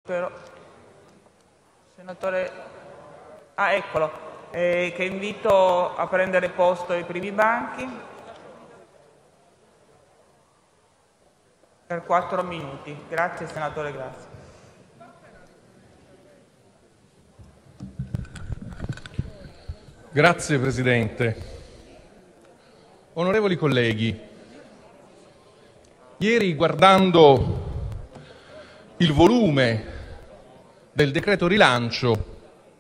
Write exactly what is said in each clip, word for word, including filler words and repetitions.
Però, senatore, ah, eccolo, eh, che invito a prendere posto ai primi banchi per quattro minuti. Grazie, senatore, grazie. Grazie Presidente. Onorevoli colleghi, ieri guardando il volume del decreto rilancio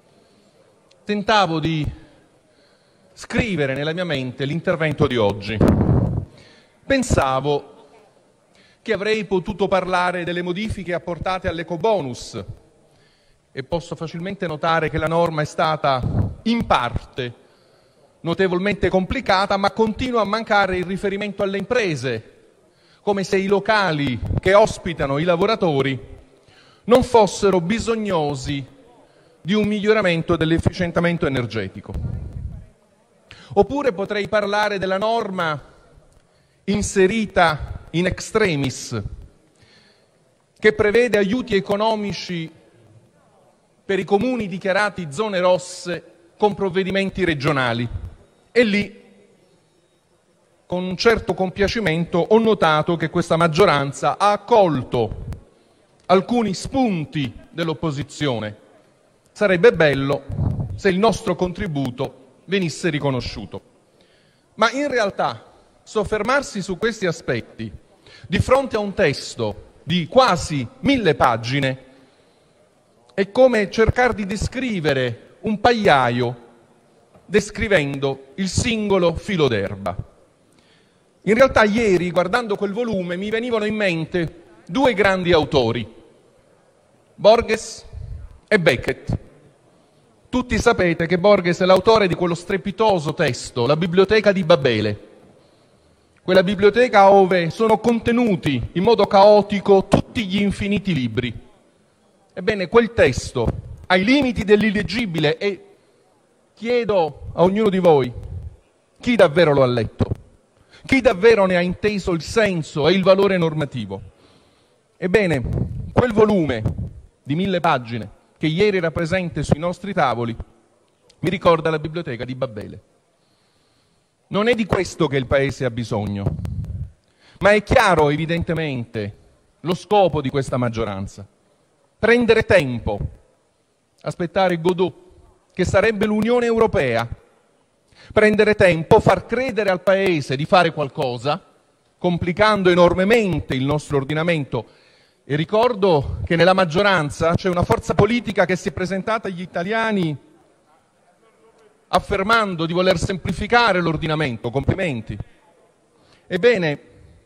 tentavo di scrivere nella mia mente l'intervento di oggi. Pensavo che avrei potuto parlare delle modifiche apportate all'ecobonus e posso facilmente notare che la norma è stata in parte notevolmente complicata, ma continua a mancare il riferimento alle imprese, come se i locali che ospitano i lavoratori non fossero bisognosi di un miglioramento dell'efficientamento energetico. Oppure potrei parlare della norma inserita in extremis, che prevede aiuti economici per i comuni dichiarati zone rosse con provvedimenti regionali. E lì, con un certo compiacimento, ho notato che questa maggioranza ha accolto alcuni spunti dell'opposizione. Sarebbe bello se il nostro contributo venisse riconosciuto. Ma in realtà soffermarsi su questi aspetti di fronte a un testo di quasi mille pagine è come cercare di descrivere un pagliaio descrivendo il singolo filo d'erba. In realtà ieri, guardando quel volume, mi venivano in mente due grandi autori, Borges e Beckett. Tutti sapete che Borges è l'autore di quello strepitoso testo, La biblioteca di Babele, quella biblioteca dove sono contenuti in modo caotico tutti gli infiniti libri. Ebbene, quel testo, ai limiti dell'illeggibile, e chiedo a ognuno di voi, chi davvero lo ha letto? Chi davvero ne ha inteso il senso e il valore normativo? Ebbene, quel volume di mille pagine che ieri era presente sui nostri tavoli mi ricorda la biblioteca di Babele. Non è di questo che il Paese ha bisogno, ma è chiaro evidentemente lo scopo di questa maggioranza: prendere tempo, aspettare Godot, che sarebbe l'Unione Europea, prendere tempo, far credere al Paese di fare qualcosa, complicando enormemente il nostro ordinamento. E ricordo che nella maggioranza c'è una forza politica che si è presentata agli italiani affermando di voler semplificare l'ordinamento. Complimenti. Ebbene,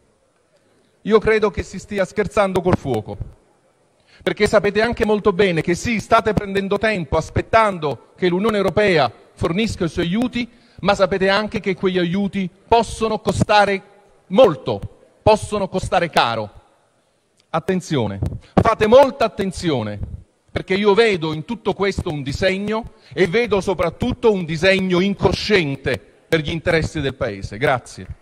io credo che si stia scherzando col fuoco, perché sapete anche molto bene che sì, state prendendo tempo aspettando che l'Unione Europea fornisca i suoi aiuti, ma sapete anche che quegli aiuti possono costare molto, possono costare caro. Attenzione, fate molta attenzione, perché io vedo in tutto questo un disegno e vedo soprattutto un disegno incosciente per gli interessi del Paese. Grazie.